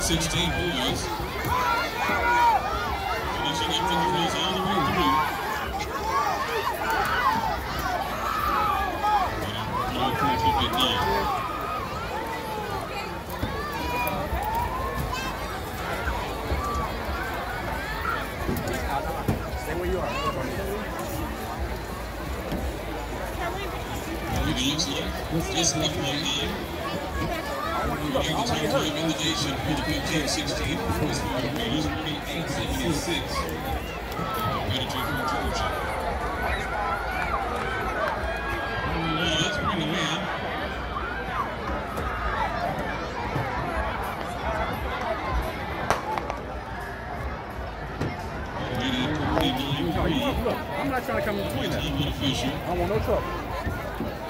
16 boys. Finishing up the girls all the way through. All points will get 9. Stay where you are. It looks like just left my hand. The total time in the nation for the 15-16 is 48.76. Better from Georgia. Let's bring him in. No, I'm not trying to come in between that. I don't want no trouble.